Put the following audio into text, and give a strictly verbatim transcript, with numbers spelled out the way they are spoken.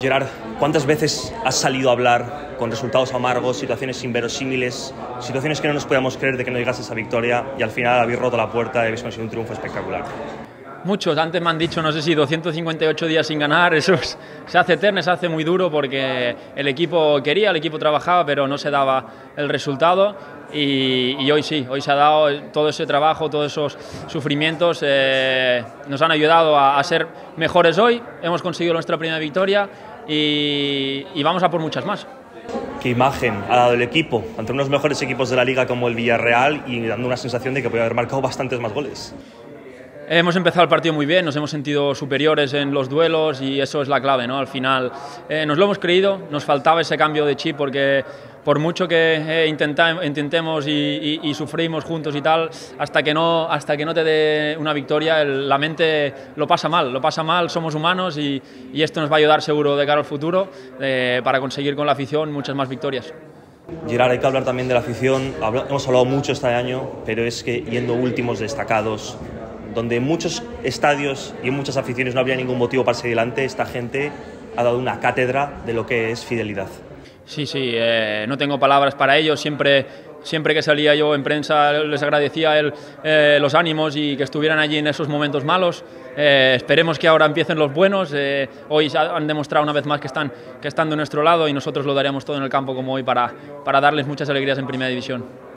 Gerard, ¿cuántas veces has salido a hablar con resultados amargos, situaciones inverosímiles, situaciones que no nos podíamos creer de que no llegases a esa victoria y al final habéis roto la puerta y habéis conseguido un triunfo espectacular? Muchos, antes me han dicho, no sé si doscientos cincuenta y ocho días sin ganar, eso es, se hace eterno, se hace muy duro porque el equipo quería, el equipo trabajaba, pero no se daba el resultado y, y hoy sí, hoy se ha dado todo ese trabajo, todos esos sufrimientos, eh, nos han ayudado a, a ser mejores hoy, hemos conseguido nuestra primera victoria y, y vamos a por muchas más. ¿Qué imagen ha dado el equipo ante unos mejores equipos de la Liga como el Villarreal y dando una sensación de que podía haber marcado bastantes más goles? Hemos empezado el partido muy bien, nos hemos sentido superiores en los duelos y eso es la clave, ¿no? Al final eh, nos lo hemos creído, nos faltaba ese cambio de chip porque por mucho que eh, intentemos y, y, y sufrimos juntos y tal, hasta que no, hasta que no te dé una victoria, el, la mente lo pasa mal, lo pasa mal, somos humanos y, y esto nos va a ayudar seguro de cara al futuro eh, para conseguir con la afición muchas más victorias. Gerard, hay que hablar también de la afición, hemos hablado mucho este año, pero es que yendo últimos destacados, donde en muchos estadios y en muchas aficiones no habría ningún motivo para seguir adelante, esta gente ha dado una cátedra de lo que es fidelidad. Sí, sí, eh, no tengo palabras para ellos, siempre, siempre que salía yo en prensa les agradecía el, eh, los ánimos y que estuvieran allí en esos momentos malos. Eh, esperemos que ahora empiecen los buenos, eh, hoy han demostrado una vez más que están, que están de nuestro lado y nosotros lo daremos todo en el campo como hoy para, para darles muchas alegrías en Primera División.